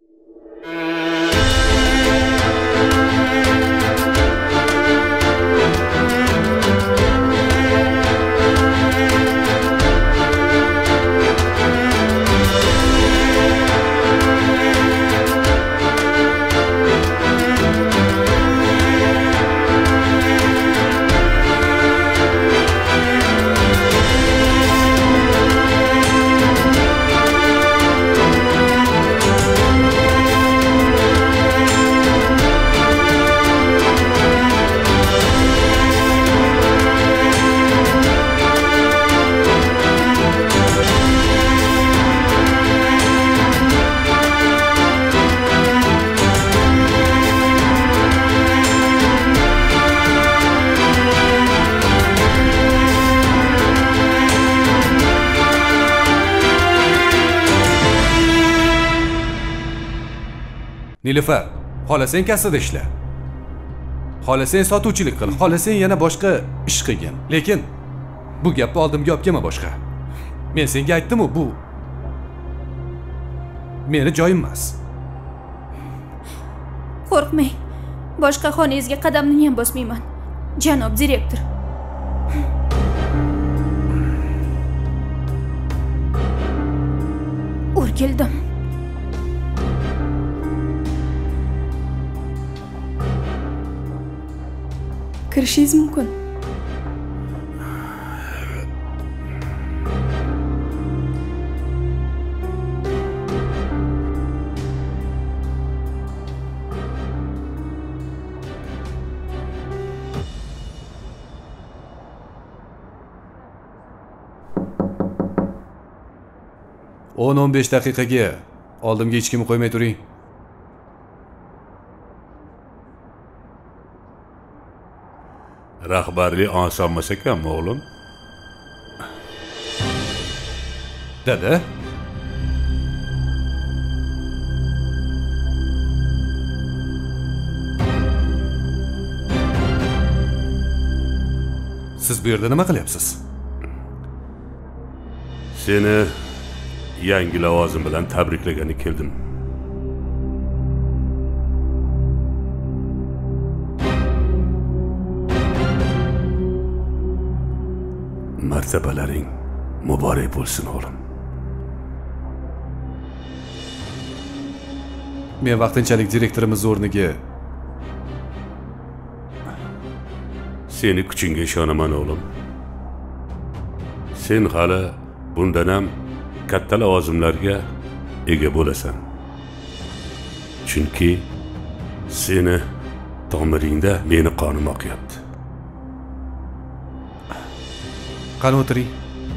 Nilufar, xohlasang kasada ishla. Xohlasang sotuvchilik qil, xohlasang yana boshqa ish qilgin. Lekin bu gapni oldimga olib kelma boshqa. Men senga aytdim-ku, bu meni joyim emas. Qo'rqmang. Boshqa xonangizga qadamni ham bosmayman, janob direktor. O'rgildim. Kirishingiz mumkin. O'n 15 daqiqaga oldimga hech kimni qo'ymay turing. Rahbarlik osonmas ekanmi, o'g'lim? Dada? Siz bu yerda nima qilyapsiz? Seni yangi lavozim bilan tabriklagani keldim. Martabalaring muborak bo'lsin, o'g'lim. Men vaqtinchalik direktorimiz o'rniga seni kuchingga ishonaman, o'g'lim. Sen hali bundan ham katta lavozimlarga ega bo'lasan. Chunki seni tomiringda meni qonim oqyapti. Qani o'tiring.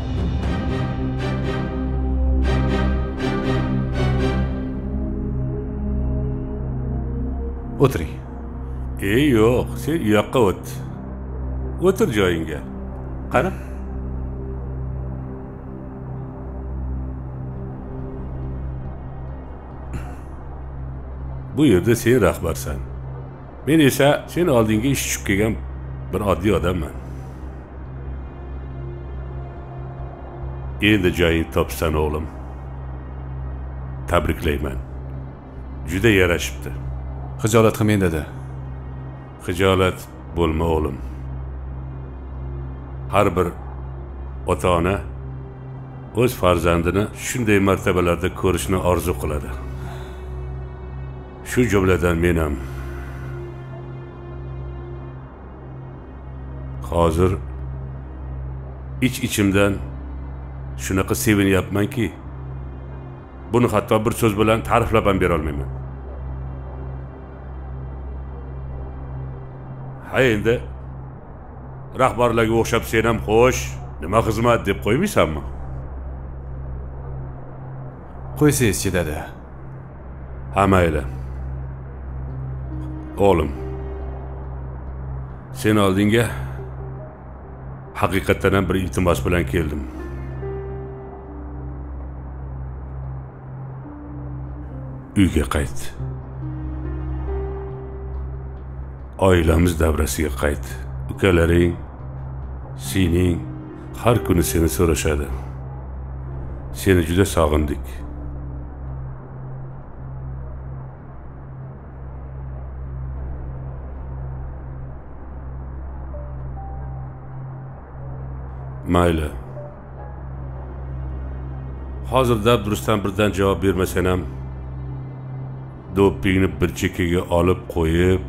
O'tiring. Yo'q, sen u yoqqa o't. O'tir joyingga. Qani? Bu yerda sen rahbarsan. Men esa sen oldinga ish tushib kelgan bir oddiy odamman. Endi joying topsan, o'g'lim. Tabriklayman. Juda yarashibdi. Xijolat qilmang, dada. Xijolat bo'lma, o'g'lim. Har bir ota-ona o'z farzandini shunday martabalarda ko'rishni orzu qiladi. Shu jumladan men ham. Hozir ich-ichimdan shunaqa sevinyapmanki, buni hatto bir so'z bilan ta'riflab ham bera olmayman. Ha, endi rahbarlarga o'xshab sen ham xo'sh, nima xizmat deb qo'ymaysanmi? Qo'ysangizchi, dada. Ha, mayli. O'g'lim, sen oldinga haqiqatan ham bir iltimos bilan keldim. Uyga qayt. Oilamiz davrasiga qayt. Ukalaring, sening har kuni seni so'rashadi. Seni juda sog'indik. Mayli. Hozirda Abdurustam birdan javob bermasan ham do'ppingni bir chekkaga olib qo'yib,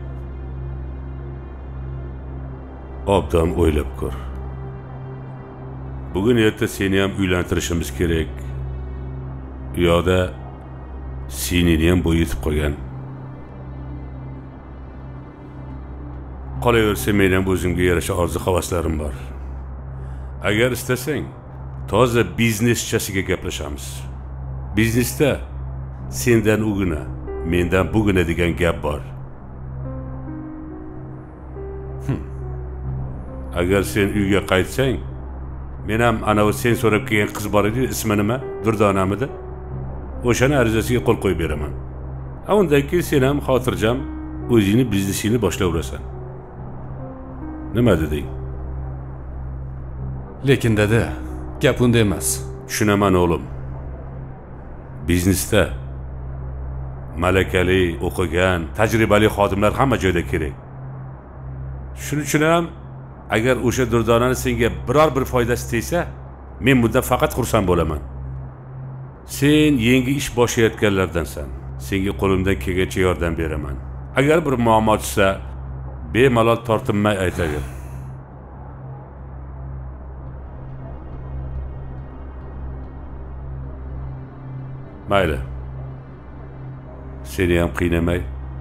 obdan o'ylab ko'r. Bugun erta seni ham uylantirishimiz kerak. U yoqda senini ham bo'y yetib qolgan. Qolaversa, men ham o'zimga yarasha orzu-havaslarim bor. Agar istasang, toza bizneschasiga gaplashamiz. Biznesda sendan ugina, mendan bugina degan gap bor. Agar sen uyga qaytsang, men ham ana o sen so'rab kelgan qiz bor edi, ismi nima? Durdonamidi? O'shani arizasiga qo'l qo'yib beraman. Undan keyin sen ham xotirjam o'zingni biznesingni boshlayverasan. Nima deding? Lekin dada, gap unda emas. Tushunaman o'g'lim. Biznesda malakali, o'qigan, tajribali xodimlar hamma joyda kerak. Shuning uchun ham agar o'sha Durdonani senga biror bir foydasi tegsa, men bundan faqat xursand bo'laman. Sen yangi ish boshlayotganlardansan. Senga qo'limdan kelgancha yordam beraman. Agar bir muammo tushsa, bemalol tortinmay aytaver. Mayli. Seni ham qiynamay.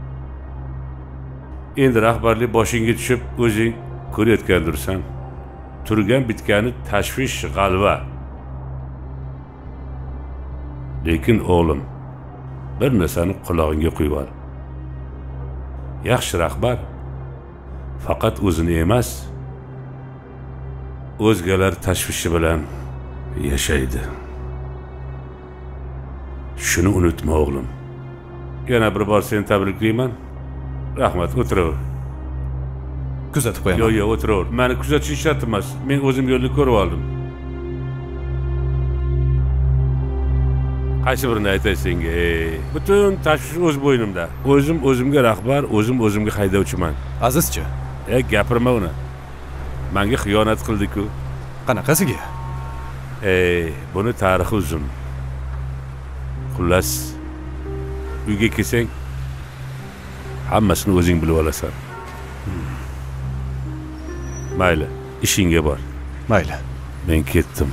Endi rahbarlik boshingga tushib, o'zing ko'rayotgandirsan. Turgan bitgani tashvish, g'alva. Lekin o'g'lim, bir narsani qulog'ingga qo'yib ol. Yaxshi rahbar faqat o'zini emas, o'zgalar tashvishi bilan yashaydi. Shuni unutma o'g'lim. Yana bir bor seni tabriklayman. Rahmat, o'tiraver. Kuzatib qo'yaman. Yo'q, o'tiraver. Meni kuzatish shart emas. Men o'zim yo'lni ko'rib oldim. Qaysi birini aytay senga? Butun tashvish o'z bo'ynimda. O'zim o'zimga rahbar, o'zim o'zimga haydovchiman. Azizchi, Gapirma uni. Menga xiyonat qildi-ku. Qanaqasiga? Buni tarixi uzun. Xullas, uyga kelsang, hammasini o'zing bilib olasan. Mayli, ishingga bor. Mayli. Men ketdim.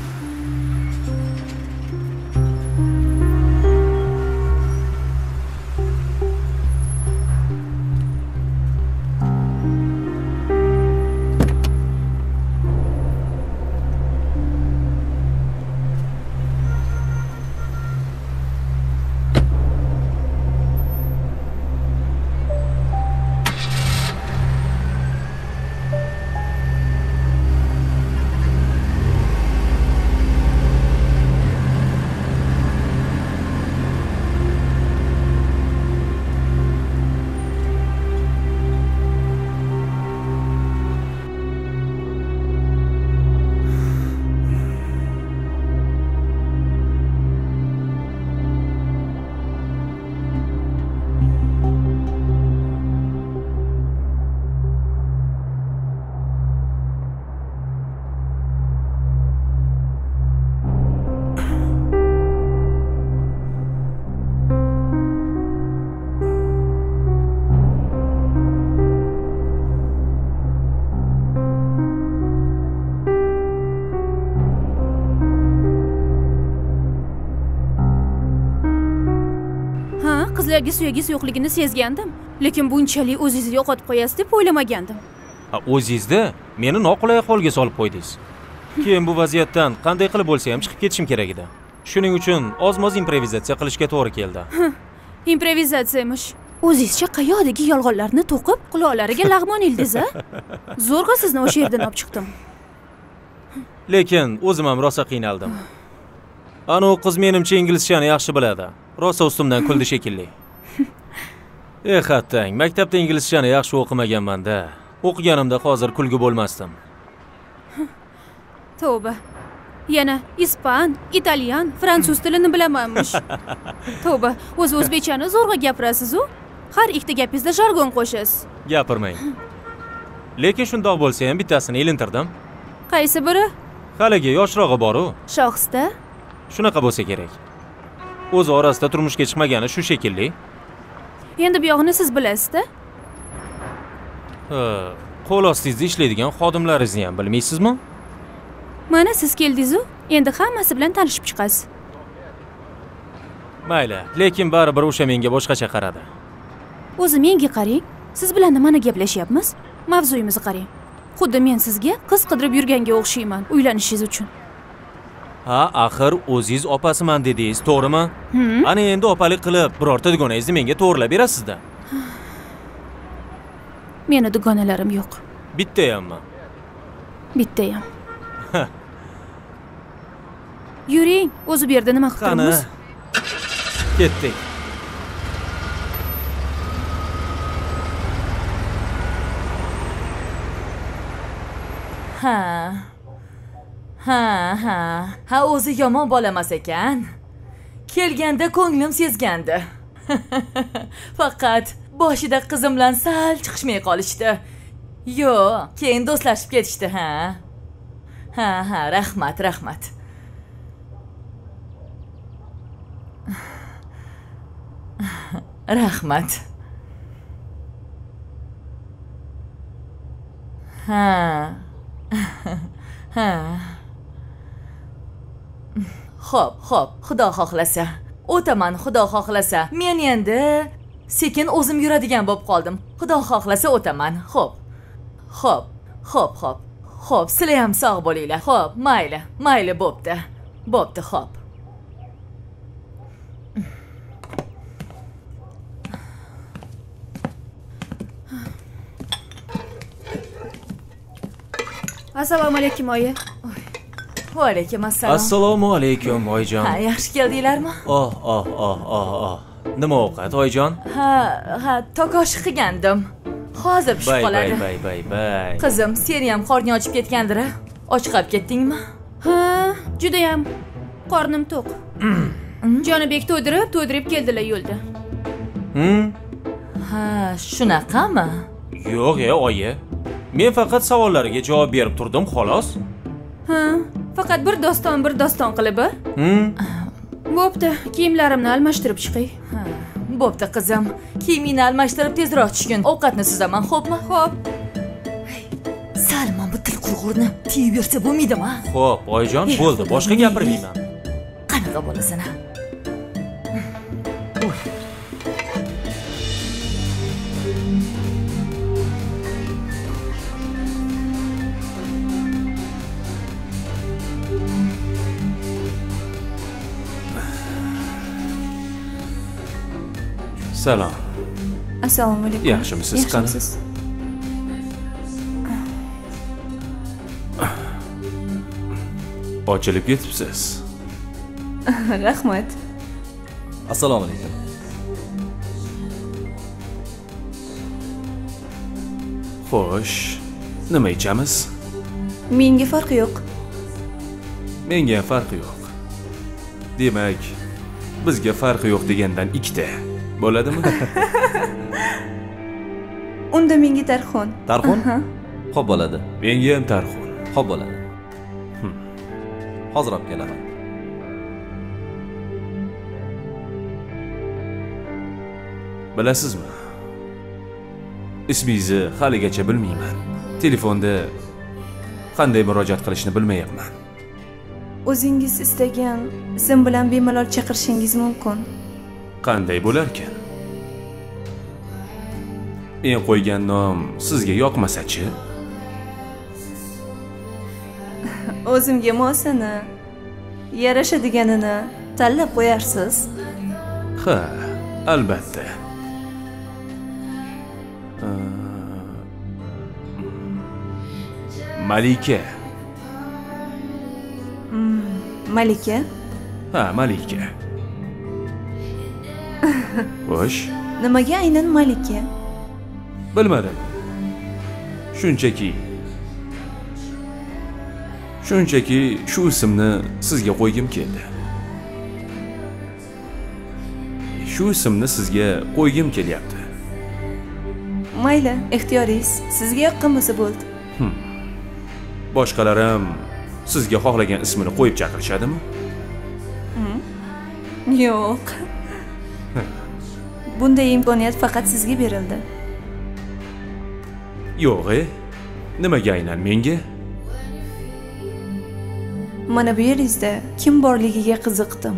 Qizlarga suyagiz yo'qligini sezgandim, lekin bunchalik o'zingizni yo'qotib qo'yasiz deb o'ylamagandim. O'zingizda meni noqulay ahvolga solib qo'ydingiz. Keyin bu vaziyatdan qanday qilib bo'lsa ham chiqib ketishim kerak edi. Shuning uchun ozmoz improvizatsiya qilishga to'g'ri keldi. Improvizatsiyamish. O'zingizcha qayoqdagi yolg'onlarni to'qib, quloqlariga lag'mon ildingiz-a? Zo'rg'a sizni o'sha yerdan olib chiqdim. Lekin o'zim ham rosa qiynaldim. Ana u qiz menimcha inglizchani yaxshi biladi. Rosa ustimdan kuldi shekilli. Hattang, maktabda inglizchani yaxshi o'qimaganman-da. O'qiganimda hozir kulgi bo'lmasdim. Tavba. Yana ispan, italyan, fransuz tilini bilamanmish. Tavba, o'z o'zbekchani zo'rg'a gapirasiz-ku. Har ikkita gapingizda jargon qo'shasiz. Gapirmang. Lekin shundoq bo'lsa ham bittasini ilintirdim. Qaysi biri? Haligi yoshroqi bor-u. Shohista? Shunaqa bo'lsa kerak. O'zi orasida turmushga chiqmagani shu shekilli. Endi bu yog'ini siz bilasiz-da? Qo'l ostingizda ishlaydigan xodimlaringizni ham bilmaysizmi? Mana siz keldingiz-ku, endi hammasi bilan tanishib chiqasiz. Mayli, lekin baribir o'sha menga boshqacha qaradi. O'zi menga qarang, siz bilan nimani gaplashyapmiz? Mavzuyimizni qarang. Xuddi men sizga qiz qidirib yurganga o'xshayman, uylanishingiz uchun. Ha, axir o'zingiz opasiman dedingiz, to'g'rimi? Ana endi opalik qilib, birorta dugonangizni menga to'g'rilab berasiz-da. Meni dugonalarim yo'q. Bittayammi? Bittayam. Yuring, o'zi bu yerda nima qilib turibmiz? Ketdik. Ha, o'zi yomon bolamas ekan. Kelganda ko'nglim sezgandi. Faqat boshida qizim bilan sal chiqishmay qolishdi. Yo'q, keyin do'stlashib ketishdi, ha. Ha, rahmat. Rahmat. Ha. Xo'p, Xudo xohlasa. O'taman, Xudo xohlasa. Men endi sekin o'zim yuradigan bo'lib qoldim. Xudo xohlasa o'taman. Xo'p, sizlar ham sog' bo'linglar. Xo'p, mayli bo'pti. Xo'p. Assalomu alaykum, oyi. Va alaykum assalom. Assalomu alaykum, oyijon. Ha, yaxshi keldinglarmi? Nima ovqat, oyijon? Ha, tokoshi qilgandim. Hozir pishib qoladi. Bay. Qizim, seni ham qorning ochib ketgandir-a? Ochqab ketdingmi? Ha, juda ham qornim to'q. Jonibek to'ydirib keldilar yo'lda. Ha, shunaqami? Yo'q, oyi. Men faqat savollariga javob berib turdim, xolos. Ha, faqat bir doston qilib, a? Bo'pti, kiyimlarimni almashtirib chiqay. Ha, bo'pti qizim. Kiyimingni almashtirib tezroq tushgin. Ovqatni suzaman, xo'pmi? Xo'p. Salmon bu til qurg'urni tiyib yursa bo'lmaydimi? Xo'p, oyijon, bo'ldi, boshqa gapirmayman. Qanaqa bo'lasan ha? Salom. Assalomu alaykum. Yaxshimisiz, qani? Ochilib ketibsiz. Rahmat. Assalomu alaykum. Xo'sh, nima ichamiz? Menga farqi yo'q. Menga ham farqi yo'q. Demak, bizga farqi yo'q degandan ikkita. Bo'ladimi? Unda menga tarxon. Tarxon? Xo'p bo'ladi. Menga ham tarxon. Xo'p bo'ladi. Hozir olib kelaman. Bilasizmi? Ismingizni haligacha bilmayman. Telefonda qanday murojaat qilishni bilmayapman. O'zingiz istagan ism bilan bemalol chaqirishingiz mumkin. Qanday bo'larkan? Men qo'ygan nom sizga yoqmasa-chi? O'zimga mosini, yarashadiganini tanlab qo'yarsiz. Ha, albatta. Malika. Malika? Ha, Malika. Xo'sh, Nimaga aynan Malika? bilmadim. Shunchaki shu ismni sizga qo'ygim keldi. Shu ismni sizga qo'ygim kelyapti. Mayli, ixtiyoringiz. Sizga yoqqan bo'lsa bo'ldi. Boshqalar ham Sizga xohlagan ismini qo'yib chaqirishadimi? Yo'q. Bunday imkoniyat faqat sizga berildi. Yo'q, nimaga aynan menga? Mana bu yeringizda kim borligiga qiziqdim.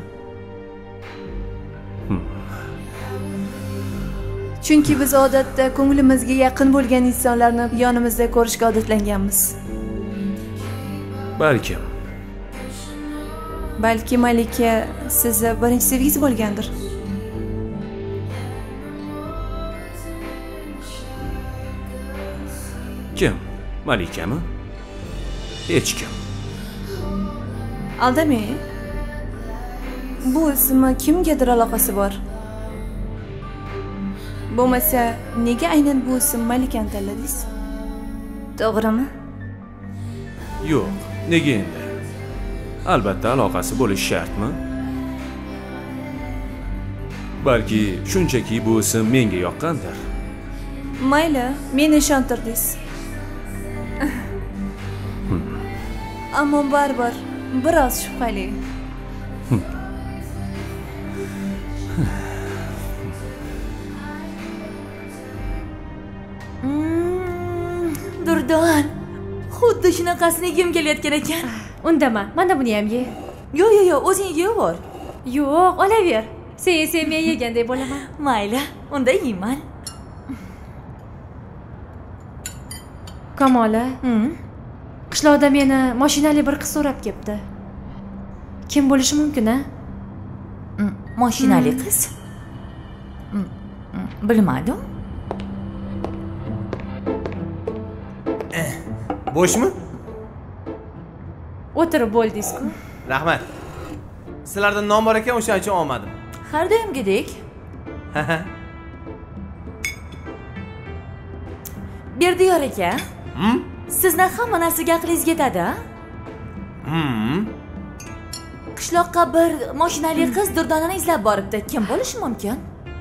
Chunki biz odatda ko'nglimizga yaqin bo'lgan insonlarni yonimizda ko'rishga odatlanganmiz. Balkim. Balki Malika sizni birinchi sevgingiz bo'lgandir. Kim? Malikami? Hech kim. Aldamang. Bu ismi kimgadir aloqasi bor. Bo'lmasa, nega aynan bu ism Malikani tanladingiz? To'g'rimi? Yo'q, nega endi? Albatta aloqasi bo'lishi shartmi? Balki shunchaki bu ism menga yoqqandir. Mayli, meni ishontirdingiz. Ammo baribir biroz shubhali. Durdon, xuddi shunaqasini yegim kelayotgan ekan. Undama, mana buni ham ye. Yo'q, o'zing yeyver. Yo'q, olaver. Sen men yegandek bo'laman. Mayli, unda yeyman. Kamola, qishloqda meni mashinali bir qiz so'rab kelibdi. Kim bo'lishi mumkin, a? Mashinali qiz? Bilmadim. Bo'shmi? O'tirib bo'ldingiz-ku. Rahmat. Sizlardan nom bor ekan, o'shaning uchun olmadim. Har doimgidek. Berdiyor aka. Sizni hamma narsaga aqlingiz yetadi, a? Qishloqqa bir mashinali qiz Durdonani izlab boribdi. Kim bo'lishi mumkin?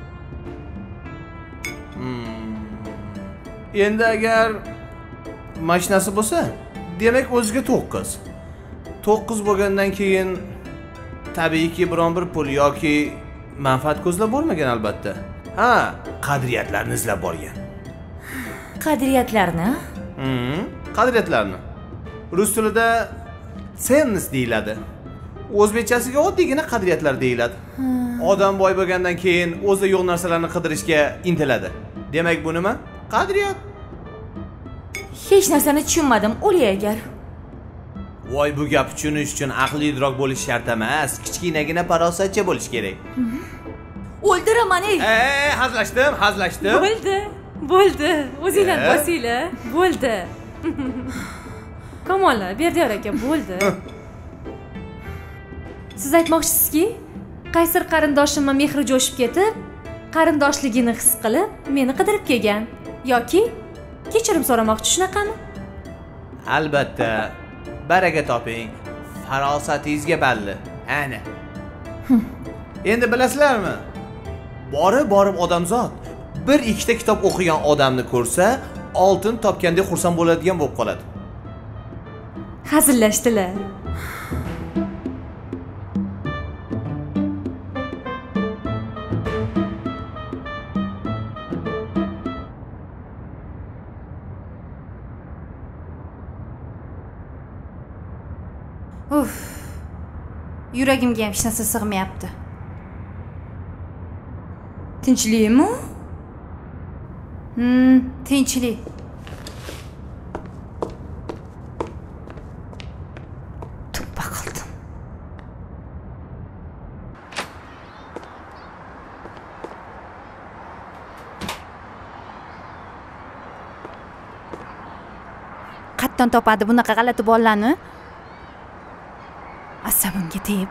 Endi agar mashinasi bo'lsa, demak o'ziga 9. 9 bo'lgandan keyin tabiiyki biron bir pul yoki manfaat ko'zlab bo'lmagan albatta. Ha, qadriyatlarni izlab borgan. Qadriyatlarni? Qadriyatlarni. Rus tilida ценность deyiladi. O'zbekchasiga oddiygina qadriyatlar deyiladi. Odam boy bo'lgandan keyin o'zida yo'q narsalarni qidirishga intiladi. Demak bu nima? Qadriyat. Hech narsani tushunmadim, o'lay agar. Voy, bu gap tushunish uchun aqli idrok bo'lish shart emas, kichkinagina farosatcha bo'lish kerak. O'ldiraman, ey. Hazlashdim. Bo'ldi. O'zinglar bosinglar. Bo'ldi. Kamola, Berdiyor aka, bo'ldi. Siz aytmoqchisizki, qaysir qarindoshimning mehri jo'shib ketib, qarindoshligini his qilib, meni qidirib kelgan yoki kechirim so'ramoqchi, shunaqami? Albatta. Baraka toping. Farosatingizga balli. Ana. Endi bilasizlarmi? Borib odamzod bir ikkita kitob o'qigan odamni ko'rsa, oltin topgandek xursand bo'ladigan bo'lib qoladi. Hazillashdilar. Yuragimga ham hech narsa sig'mayapti. Tinchlikmi? Tinchlik. Tuppa qildim. Qatdan topadi bunaqa g'alati bolalarni. Asabimga tegib.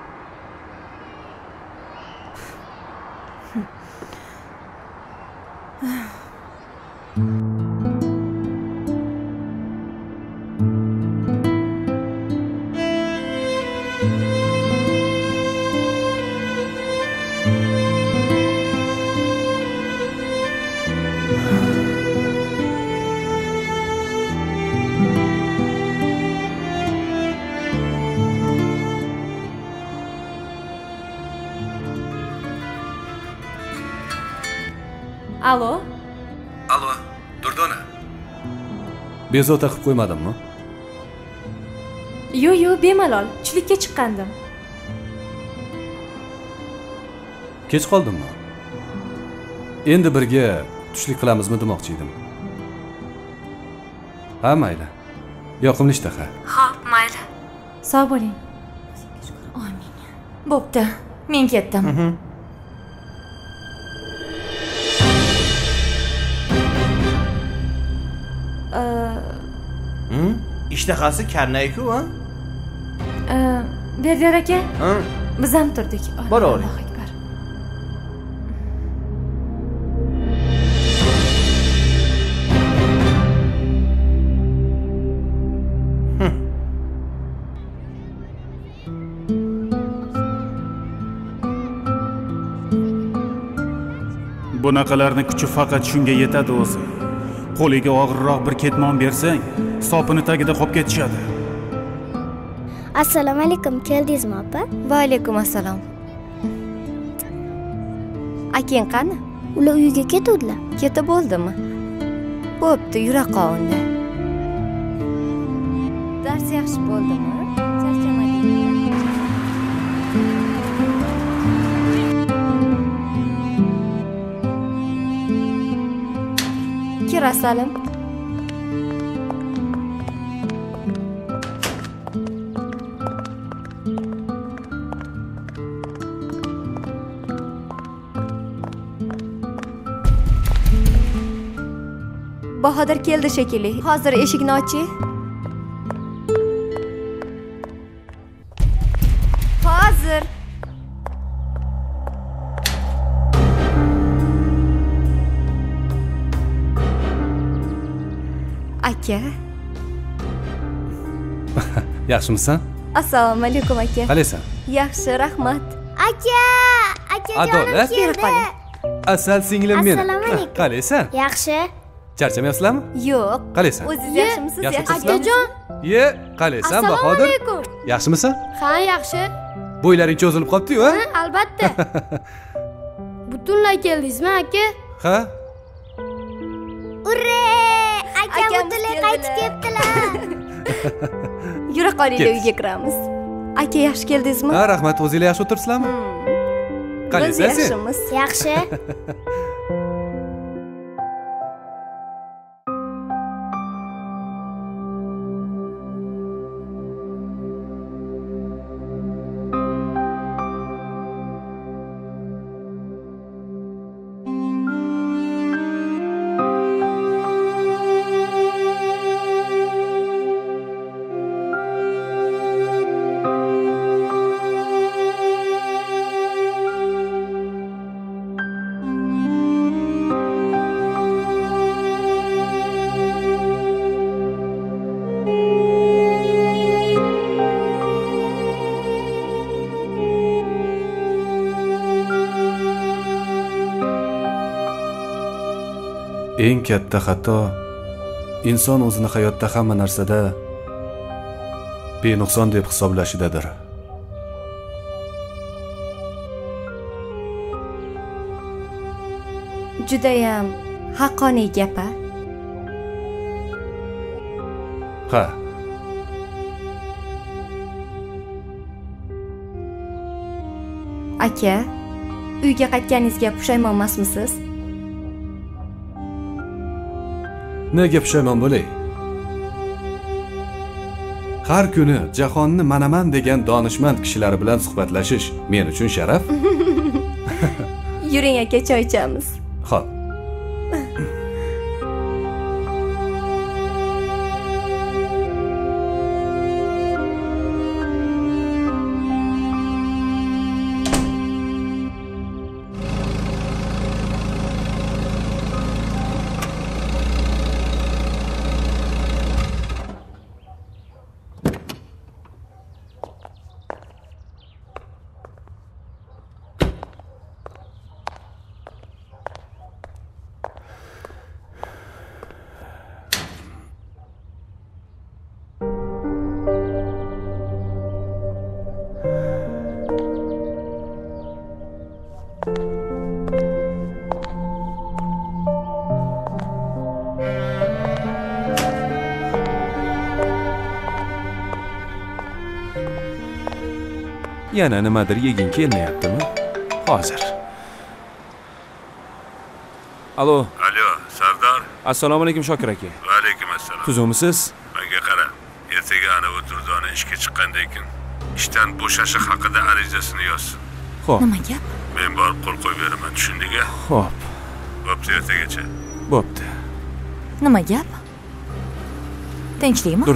Alo? Allo, Durdona. Bezovta qilib qo'ymadimmi? Yo'q, bemalol. Tushlikka chiqqandim. Kech qoldimmi? Endi birga tushlik qilamizmi demoqchi edim. Ha, mayli. Yoqimli ishtaha. Xo'p, mayli. Sog' bo'ling. Amin. Bo'pti, men ketdim. Ishtahasi karnayku, ha? Berdiyor aka, Ha? biz ham turdik. Boravering. Allohu akbar. Bunaqalarning kuchi faqat shunga yetadi o'zi. Qo'liga og'irroq bir ketmon bersang, sopini tagida qolib ketishadi. Assalomu alaykum, keldingizmi opa? Va alaykum assalom. Akang qani? Ular uyiga ketuvdilar. Ketib bo'ldimi? Bo'pti, yura qol unda. Dars yaxshi bo'ldimi? Charchamadingmi? Kira Salim. Bahodir keldi shekilli. Hozir eshikni oching. Hozir. Aka. Yaxshimisan? Assalomu alaykum aka. Qalaysan? Yaxshi, rahmat. Aka jonim Adolat. keldi. Asal singlim meni. Assalomu alaykum. Qalaysan? Yaxshi. Charchamayapsizlarmi? Yo'q. Qalaysan? O'zingiz yaxshimisiz? Yaxshimisizlar? Akajon. Ye, qalaysan Bahodir? Yaxshimisan? Ha, yaxshi. Bo'ylaring cho'zilib qopti-yu, ha? Albatta. Butunlay keldingizmi, aka? Ha? Urre! Aka butunlay qaytib kelibdilar. Yura qolinglar, Ket. uyga kiramiz. Aka yaxshi keldingizmi? Ha, rahmat. O'zinglar yaxshi o'tiribsizlarmi? Biz Qalaysan sen? yaxshimiz. Yaxshi. Eng katta xato inson o'zini hayotda hamma narsada benuqson deb hisoblashidadir. Judayam haqqoniy gap. Ha. Aka, uyga qaytganingizga pushaymon emasmisiz? Nega pushaymon bo'lay? Har kuni jahonni manaman degan donishmand kishilar bilan suhbatlashish men uchun sharaf. Yuring aka, choy ichamiz. Xo'p. Yana nimadir yeging kelmayaptimi? Hozir. Alo. Alo, Sardor. Assalomu alaykum Shokir aka. Va alaykum assalom. Tuzukmisiz? Menga qara. Ertaga ana u Durdona ishga chiqqandan keyin ishdan bo'shashi haqida arizasini yozsin. Xo'p. Nima gap? Men borib qo'l qo'yib beraman, tushundingmi? Xo'p. Bo'pti, ertagacha. Bo'pti. Nima gap? Tinchlikmi?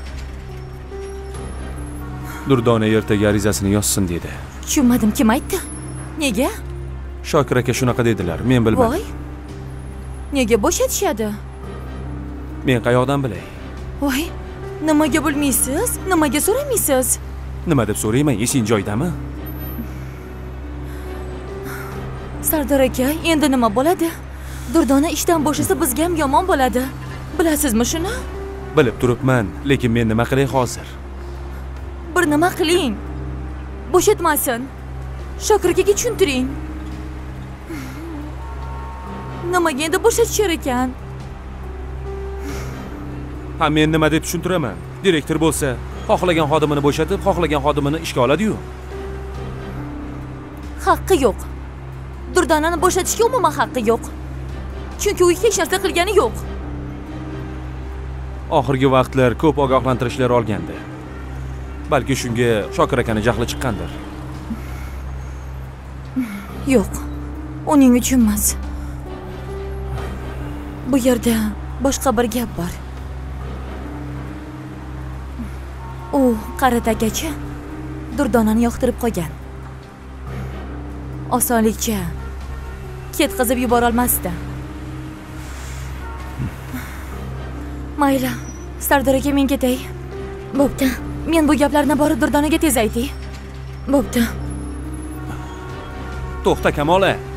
Durdona ertaga arizasini yozsin dedi. Tushunmadim, kim aytdi? Nega? Shokir aka shunaqa dedilar, men bilmadim. Voy. Nega bo'shatishadi? Men qayoqdan bilay? Voy. Nimaga bilmaysiz? Nimaga so'ramaysiz? Nima deb so'rayman? Esing joyidami? Sardor aka, endi nima bo'ladi? Durdona ishdan bo'shasa bizga ham yomon bo'ladi. Bilasizmi shuni? Bilib turibman, lekin men nima qilay hozir? Bir nima qiling. Bo'shatmasin. Shokir akaga tushuntiring. Nimaga endi bo'shatishar ekan? Ha, men nima deb tushuntiraman? Direktor bo'lsa, xohlagan xodimini bo'shatib, xohlagan xodimini ishga oladi-yu. Haqqi yo'q. Durdonani bo'shatishga umuman haqqi yo'q. Chunki u hech narsa qilgani yo'q. Oxirgi vaqtlar ko'p ogohlantirishlar olgandi. Balki shunga Shokir akani jahli chiqqandir. Yo'q. Uning uchun emas. Bu yerda boshqa bir gap bor. U qaratagacha Durdonani yoqtirib qo'ygan. Osonlikcha ketkazib yubora olmasdi. Mayli, Sardor aka, men ketay. Bo'pti. Men bu gaplarni borib Durdonaga tez aytay. Bo'pti. To'xta Kamola.